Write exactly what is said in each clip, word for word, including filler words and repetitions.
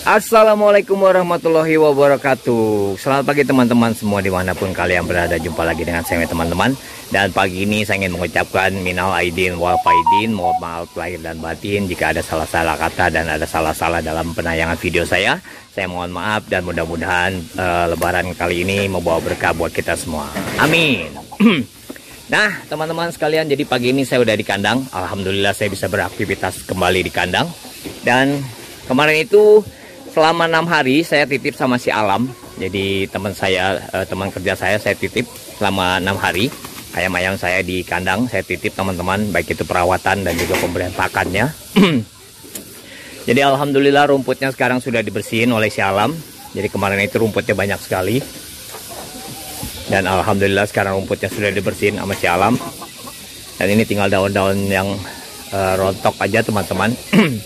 Assalamualaikum warahmatullahi wabarakatuh. Selamat pagi teman-teman semua dimanapun kalian berada. Jumpa lagi dengan saya teman-teman. Dan pagi ini saya ingin mengucapkan minal aidin wal faidin, mohon maaf lahir dan batin jika ada salah-salah kata dan ada salah-salah dalam penayangan video saya. Saya mohon maaf dan mudah-mudahan uh, lebaran kali ini membawa berkah buat kita semua. Amin. Nah teman-teman sekalian, jadi pagi ini saya udah di kandang. Alhamdulillah saya bisa beraktivitas kembali di kandang. Dan kemarin itu selama enam hari saya titip sama si Alam. Jadi teman saya, eh, teman kerja saya, saya titip selama enam hari. Ayam-ayam saya di kandang, saya titip teman-teman, baik itu perawatan dan juga pemberian pakannya. Jadi alhamdulillah rumputnya sekarang sudah dibersihin oleh si Alam. Jadi kemarin itu rumputnya banyak sekali. Dan alhamdulillah sekarang rumputnya sudah dibersihin sama si Alam. Dan ini tinggal daun-daun yang eh, rontok aja teman-teman.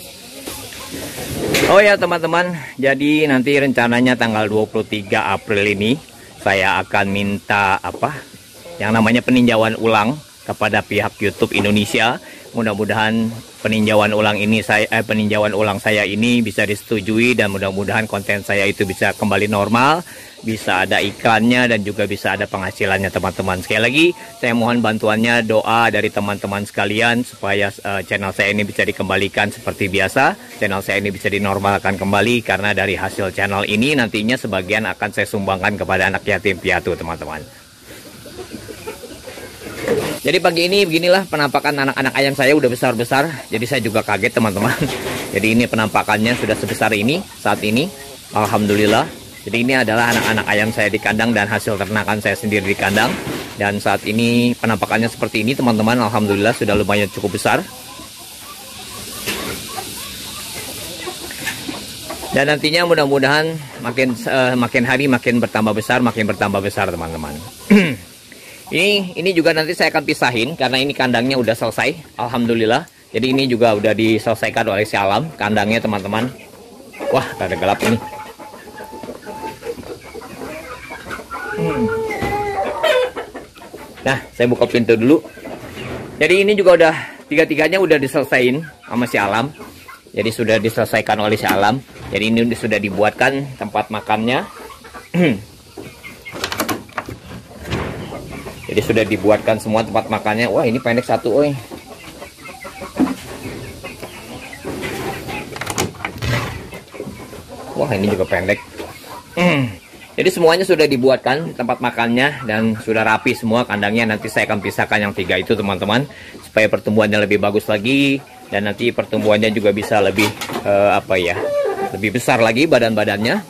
Oh ya teman-teman, jadi nanti rencananya tanggal dua puluh tiga April ini saya akan minta apa yang namanya peninjauan ulang kepada pihak YouTube Indonesia. Mudah-mudahan peninjauan ulang ini saya eh, peninjauan ulang saya ini bisa disetujui dan mudah-mudahan konten saya itu bisa kembali normal, bisa ada iklannya dan juga bisa ada penghasilannya teman-teman. Sekali lagi saya mohon bantuannya, doa dari teman-teman sekalian supaya uh, channel saya ini bisa dikembalikan seperti biasa, channel saya ini bisa dinormalkan kembali, karena dari hasil channel ini nantinya sebagian akan saya sumbangkan kepada anak yatim piatu teman-teman. Jadi pagi ini beginilah penampakan anak-anak ayam saya, udah besar-besar. Jadi saya juga kaget teman-teman. Jadi ini penampakannya sudah sebesar ini saat ini. Alhamdulillah. Jadi ini adalah anak-anak ayam saya di kandang dan hasil ternakan saya sendiri di kandang. Dan saat ini penampakannya seperti ini teman-teman. Alhamdulillah sudah lumayan cukup besar. Dan nantinya mudah-mudahan makin uh, makin hari makin bertambah besar, makin bertambah besar teman-teman. Ini ini juga nanti saya akan pisahin karena ini kandangnya udah selesai. Alhamdulillah. Jadi ini juga udah diselesaikan oleh si Alam kandangnya teman-teman. Wah, rada gelap ini. Hmm. Nah, saya buka pintu dulu. Jadi ini juga udah tiga-tiganya udah diselesain sama si Alam. Jadi sudah diselesaikan oleh si Alam. Jadi ini sudah dibuatkan tempat makannya. Jadi sudah dibuatkan semua tempat makannya. Wah, ini pendek satu, oi. Wah, ini juga pendek. Hmm. Jadi semuanya sudah dibuatkan tempat makannya dan sudah rapi semua kandangnya. Nanti saya akan pisahkan yang tiga itu teman-teman, supaya pertumbuhannya lebih bagus lagi dan nanti pertumbuhannya juga bisa lebih uh, apa ya, lebih besar lagi badan-badannya.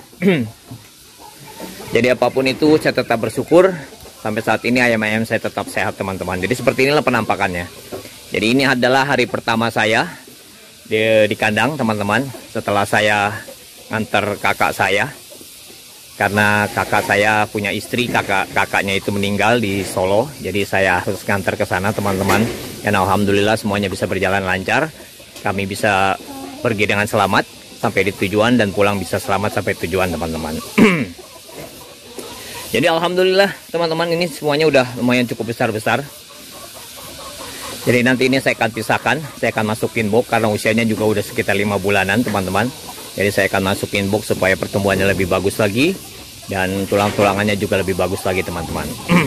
Jadi apapun itu saya tetap bersyukur. Sampai saat ini ayam-ayam saya tetap sehat teman-teman. Jadi seperti inilah penampakannya. Jadi ini adalah hari pertama saya di, di kandang teman-teman. Setelah saya nganter kakak saya. Karena kakak saya punya istri, kakak kakaknya itu meninggal di Solo. Jadi saya harus nganter ke sana teman-teman. Dan alhamdulillah semuanya bisa berjalan lancar. Kami bisa pergi dengan selamat sampai di tujuan dan pulang bisa selamat sampai tujuan teman-teman. Jadi alhamdulillah teman-teman, ini semuanya udah lumayan cukup besar-besar. Jadi nanti ini saya akan pisahkan, saya akan masukin box karena usianya juga udah sekitar lima bulanan teman-teman. Jadi saya akan masukin box supaya pertumbuhannya lebih bagus lagi dan tulang-tulangannya juga lebih bagus lagi teman-teman.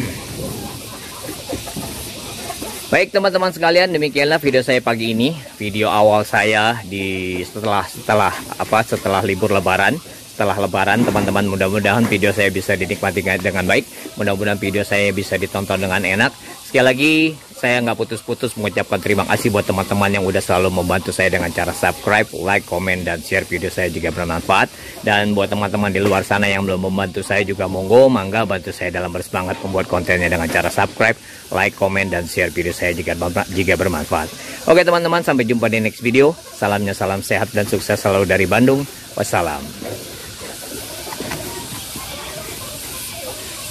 Baik teman-teman sekalian, demikianlah video saya pagi ini, video awal saya di setelah setelah apa setelah libur Lebaran. Setelah lebaran teman-teman, mudah-mudahan video saya bisa dinikmati dengan baik, mudah-mudahan video saya bisa ditonton dengan enak. Sekali lagi saya nggak putus-putus mengucapkan terima kasih buat teman-teman yang udah selalu membantu saya dengan cara subscribe, like, komen, dan share video saya jika bermanfaat. Dan buat teman-teman di luar sana yang belum membantu saya juga monggo, mangga bantu saya dalam bersemangat membuat kontennya dengan cara subscribe, like, komen, dan share video saya jika jika bermanfaat. Oke teman-teman, sampai jumpa di next video. Salamnya salam sehat dan sukses selalu dari Bandung. Wassalam.